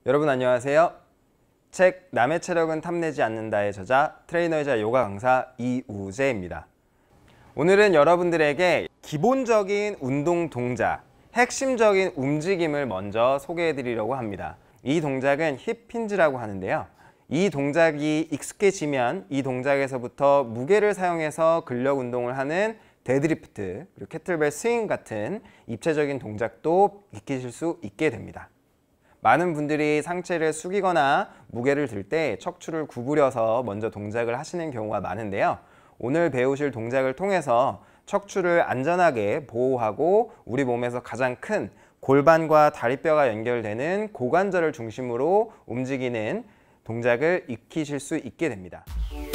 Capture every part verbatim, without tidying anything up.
여러분 안녕하세요. 책 남의 체력은 탐내지 않는다의 저자, 트레이너이자 요가 강사 이우재입니다. 오늘은 여러분들에게 기본적인 운동 동작, 핵심적인 움직임을 먼저 소개해 드리려고 합니다. 이 동작은 힙 힌지라고 하는데요. 이 동작이 익숙해지면 이 동작에서부터 무게를 사용해서 근력 운동을 하는 데드리프트, 그리고 캐틀벨 스윙 같은 입체적인 동작도 익히실 수 있게 됩니다. 많은 분들이 상체를 숙이거나 무게를 들 때 척추를 구부려서 먼저 동작을 하시는 경우가 많은데요. 오늘 배우실 동작을 통해서 척추를 안전하게 보호하고 우리 몸에서 가장 큰 골반과 다리뼈가 연결되는 고관절을 중심으로 움직이는 동작을 익히실 수 있게 됩니다.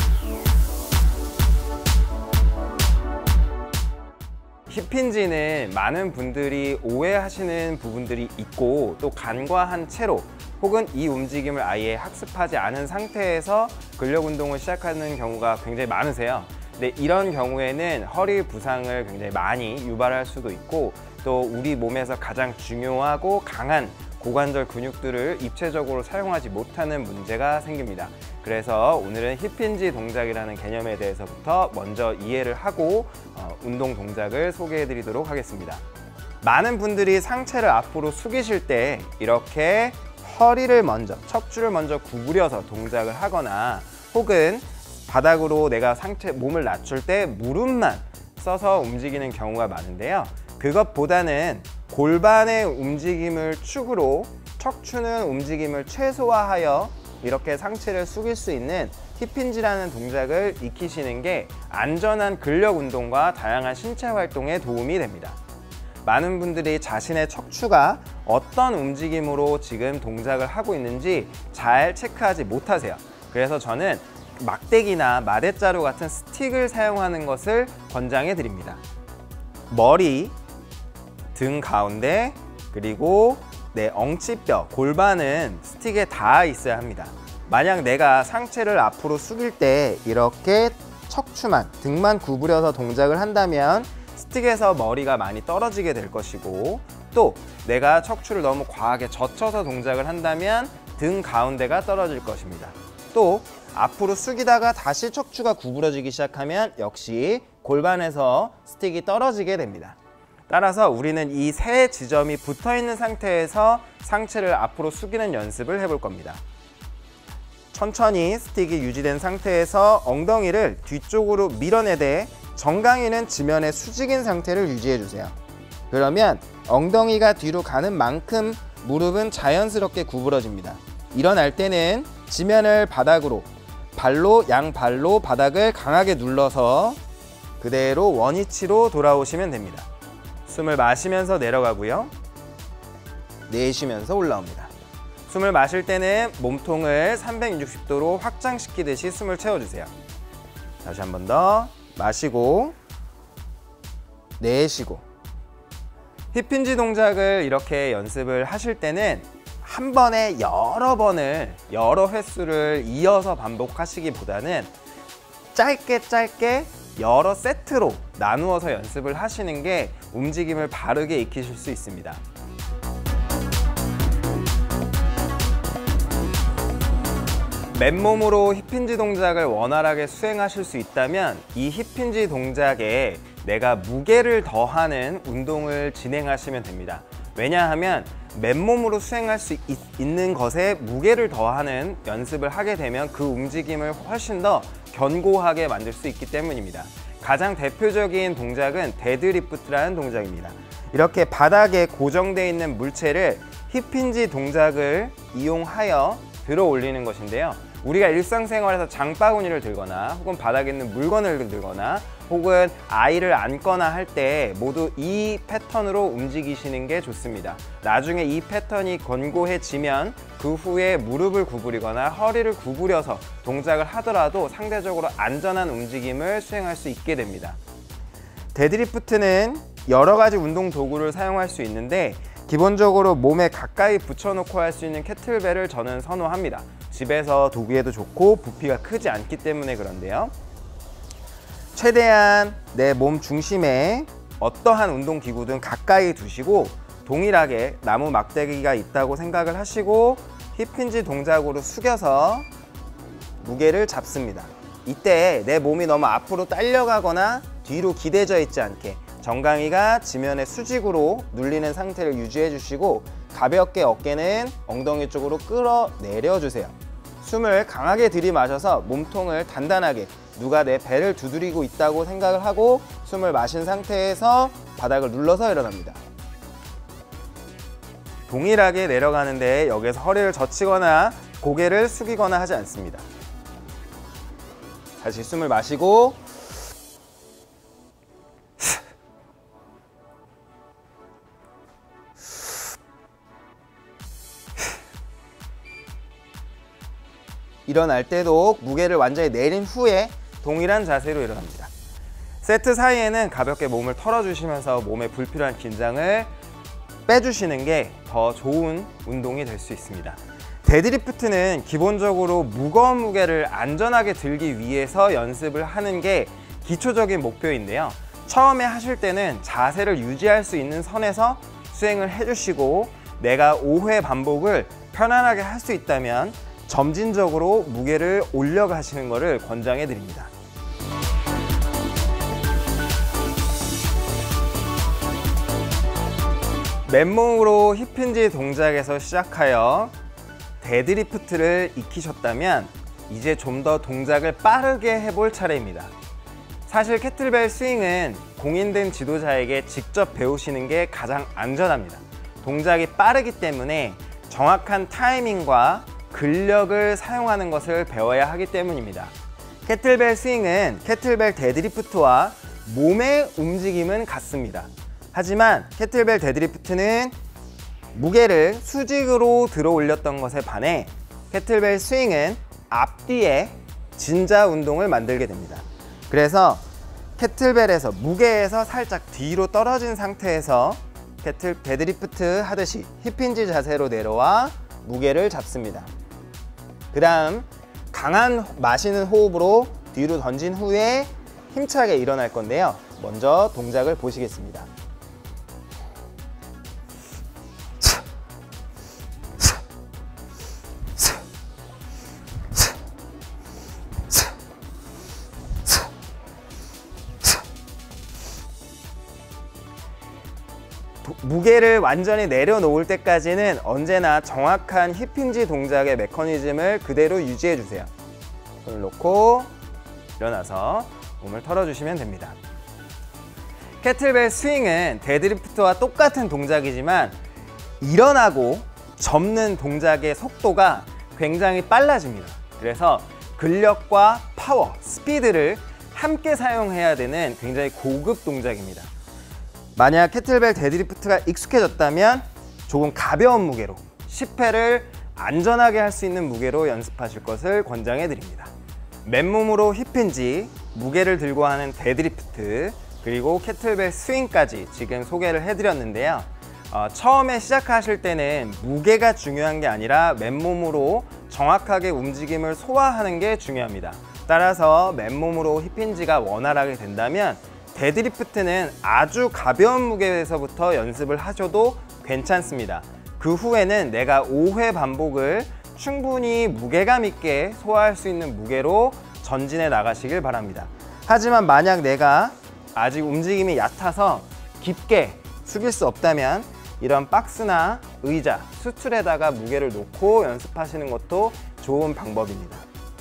힙힌지는 많은 분들이 오해하시는 부분들이 있고 또 간과한 채로 혹은 이 움직임을 아예 학습하지 않은 상태에서 근력 운동을 시작하는 경우가 굉장히 많으세요. 근데 이런 경우에는 허리 부상을 굉장히 많이 유발할 수도 있고 또 우리 몸에서 가장 중요하고 강한 고관절 근육들을 입체적으로 사용하지 못하는 문제가 생깁니다. 그래서 오늘은 힙힌지 동작이라는 개념에 대해서부터 먼저 이해를 하고 어, 운동 동작을 소개해 드리도록 하겠습니다. 많은 분들이 상체를 앞으로 숙이실 때 이렇게 허리를 먼저, 척추를 먼저 구부려서 동작을 하거나 혹은 바닥으로 내가 상체, 몸을 낮출 때 무릎만 써서 움직이는 경우가 많은데요. 그것보다는 골반의 움직임을 축으로 척추는 움직임을 최소화하여 이렇게 상체를 숙일 수 있는 힙힌지라는 동작을 익히시는 게 안전한 근력 운동과 다양한 신체 활동에 도움이 됩니다. 많은 분들이 자신의 척추가 어떤 움직임으로 지금 동작을 하고 있는지 잘 체크하지 못하세요. 그래서 저는 막대기나 마대자루 같은 스틱을 사용하는 것을 권장해 드립니다. 머리, 등 가운데, 그리고 내 엉치뼈, 골반은 스틱에 닿아 있어야 합니다. 만약 내가 상체를 앞으로 숙일 때 이렇게 척추만, 등만 구부려서 동작을 한다면 스틱에서 머리가 많이 떨어지게 될 것이고 또 내가 척추를 너무 과하게 젖혀서 동작을 한다면 등 가운데가 떨어질 것입니다. 또 앞으로 숙이다가 다시 척추가 구부러지기 시작하면 역시 골반에서 스틱이 떨어지게 됩니다. 따라서 우리는 이 세 지점이 붙어 있는 상태에서 상체를 앞으로 숙이는 연습을 해볼 겁니다. 천천히 스틱이 유지된 상태에서 엉덩이를 뒤쪽으로 밀어내되 정강이는 지면에 수직인 상태를 유지해 주세요. 그러면 엉덩이가 뒤로 가는 만큼 무릎은 자연스럽게 구부러집니다. 일어날 때는 지면을 바닥으로, 발로, 양발로 바닥을 강하게 눌러서 그대로 원위치로 돌아오시면 됩니다. 숨을 마시면서 내려가고요. 내쉬면서 올라옵니다. 숨을 마실 때는 몸통을 삼백육십 도로 확장시키듯이 숨을 채워주세요. 다시 한 번 더 마시고 내쉬고. 힙힌지 동작을 이렇게 연습을 하실 때는 한 번에 여러 번을, 여러 횟수를 이어서 반복하시기보다는 짧게 짧게 여러 세트로 나누어서 연습을 하시는 게 움직임을 바르게 익히실 수 있습니다. 맨몸으로 힙힌지 동작을 원활하게 수행하실 수 있다면 이 힙힌지 동작에 내가 무게를 더하는 운동을 진행하시면 됩니다. 왜냐하면 맨몸으로 수행할 수 있, 있는 것에 무게를 더하는 연습을 하게 되면 그 움직임을 훨씬 더 견고하게 만들 수 있기 때문입니다. 가장 대표적인 동작은 데드리프트라는 동작입니다. 이렇게 바닥에 고정되어 있는 물체를 힙힌지 동작을 이용하여 들어 올리는 것인데요. 우리가 일상생활에서 장바구니를 들거나 혹은 바닥에 있는 물건을 들거나 혹은 아이를 안거나 할 때 모두 이 패턴으로 움직이시는 게 좋습니다. 나중에 이 패턴이 견고해지면 그 후에 무릎을 구부리거나 허리를 구부려서 동작을 하더라도 상대적으로 안전한 움직임을 수행할 수 있게 됩니다. 데드리프트는 여러 가지 운동 도구를 사용할 수 있는데 기본적으로 몸에 가까이 붙여놓고 할 수 있는 캐틀벨을 저는 선호합니다. 집에서 두기에도 좋고 부피가 크지 않기 때문에 그런데요. 최대한 내 몸 중심에 어떠한 운동기구든 가까이 두시고 동일하게 나무 막대기가 있다고 생각을 하시고 힙힌지 동작으로 숙여서 무게를 잡습니다. 이때 내 몸이 너무 앞으로 딸려가거나 뒤로 기대져 있지 않게 정강이가 지면의 수직으로 눌리는 상태를 유지해 주시고 가볍게 어깨는 엉덩이 쪽으로 끌어내려 주세요. 숨을 강하게 들이마셔서 몸통을 단단하게, 누가 내 배를 두드리고 있다고 생각을 하고 숨을 마신 상태에서 바닥을 눌러서 일어납니다. 동일하게 내려가는데 여기서 허리를 젖히거나 고개를 숙이거나 하지 않습니다. 다시 숨을 마시고 일어날 때도 무게를 완전히 내린 후에 동일한 자세로 일어납니다. 세트 사이에는 가볍게 몸을 털어주시면서 몸에 불필요한 긴장을 빼주시는 게 더 좋은 운동이 될 수 있습니다. 데드리프트는 기본적으로 무거운 무게를 안전하게 들기 위해서 연습을 하는 게 기초적인 목표인데요. 처음에 하실 때는 자세를 유지할 수 있는 선에서 수행을 해주시고 내가 오 회 반복을 편안하게 할 수 있다면 점진적으로 무게를 올려가시는 것을 권장해 드립니다. 맨몸으로 힙힌지 동작에서 시작하여 데드리프트를 익히셨다면 이제 좀 더 동작을 빠르게 해볼 차례입니다. 사실 캐틀벨 스윙은 공인된 지도자에게 직접 배우시는 게 가장 안전합니다. 동작이 빠르기 때문에 정확한 타이밍과 근력을 사용하는 것을 배워야 하기 때문입니다. 캐틀벨 스윙은 캐틀벨 데드리프트와 몸의 움직임은 같습니다. 하지만 캐틀벨 데드리프트는 무게를 수직으로 들어 올렸던 것에 반해 캐틀벨 스윙은 앞뒤에 진자 운동을 만들게 됩니다. 그래서 캐틀벨에서 무게에서 살짝 뒤로 떨어진 상태에서 캐틀 데드리프트 하듯이 힙힌지 자세로 내려와 무게를 잡습니다. 그 다음 강한 마시는 호흡으로 뒤로 던진 후에 힘차게 일어날 건데요. 먼저 동작을 보시겠습니다. 무게를 완전히 내려놓을 때까지는 언제나 정확한 힙힌지 동작의 메커니즘을 그대로 유지해 주세요. 손을 놓고 일어나서 몸을 털어주시면 됩니다. 캐틀벨 스윙은 데드리프트와 똑같은 동작이지만 일어나고 접는 동작의 속도가 굉장히 빨라집니다. 그래서 근력과 파워, 스피드를 함께 사용해야 되는 굉장히 고급 동작입니다. 만약 캐틀벨 데드리프트가 익숙해졌다면 조금 가벼운 무게로 십 회를 안전하게 할 수 있는 무게로 연습하실 것을 권장해 드립니다. 맨몸으로 힙힌지, 무게를 들고 하는 데드리프트, 그리고 캐틀벨 스윙까지 지금 소개를 해드렸는데요. 어, 처음에 시작하실 때는 무게가 중요한 게 아니라 맨몸으로 정확하게 움직임을 소화하는 게 중요합니다. 따라서 맨몸으로 힙힌지가 원활하게 된다면 데드리프트는 아주 가벼운 무게에서부터 연습을 하셔도 괜찮습니다. 그 후에는 내가 오 회 반복을 충분히 무게감 있게 소화할 수 있는 무게로 전진해 나가시길 바랍니다. 하지만 만약 내가 아직 움직임이 얕아서 깊게 숙일 수 없다면 이런 박스나 의자, 수틀에다가 무게를 놓고 연습하시는 것도 좋은 방법입니다.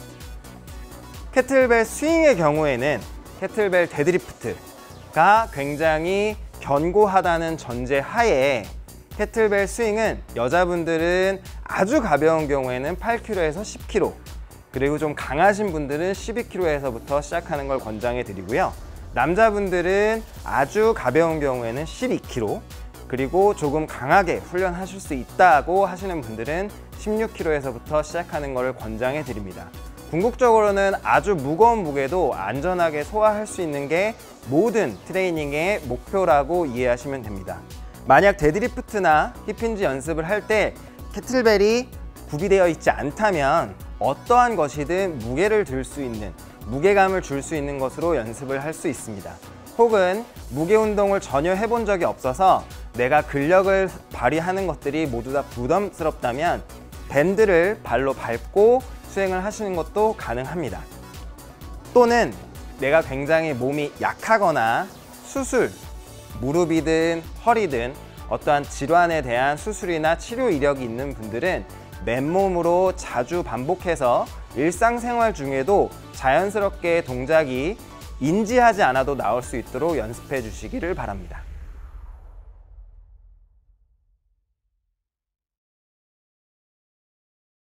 캐틀벨 스윙의 경우에는 캐틀벨 데드리프트가 굉장히 견고하다는 전제 하에 캐틀벨 스윙은 여자분들은 아주 가벼운 경우에는 팔 킬로그램에서 십 킬로그램, 그리고 좀 강하신 분들은 십이 킬로그램에서부터 시작하는 걸 권장해 드리고요. 남자분들은 아주 가벼운 경우에는 십이 킬로그램, 그리고 조금 강하게 훈련하실 수 있다고 하시는 분들은 십육 킬로그램에서부터 시작하는 걸 권장해 드립니다. 궁극적으로는 아주 무거운 무게도 안전하게 소화할 수 있는 게 모든 트레이닝의 목표라고 이해하시면 됩니다. 만약 데드리프트나 힙힌지 연습을 할 때 캐틀벨이 구비되어 있지 않다면 어떠한 것이든 무게를 들 수 있는, 무게감을 줄 수 있는 것으로 연습을 할 수 있습니다. 혹은 무게 운동을 전혀 해본 적이 없어서 내가 근력을 발휘하는 것들이 모두 다 부담스럽다면 밴드를 발로 밟고 수행을 하시는 것도 가능합니다. 또는 내가 굉장히 몸이 약하거나 수술, 무릎이든 허리든 어떠한 질환에 대한 수술이나 치료 이력이 있는 분들은 맨몸으로 자주 반복해서 일상생활 중에도 자연스럽게 동작이 인지하지 않아도 나올 수 있도록 연습해 주시기를 바랍니다.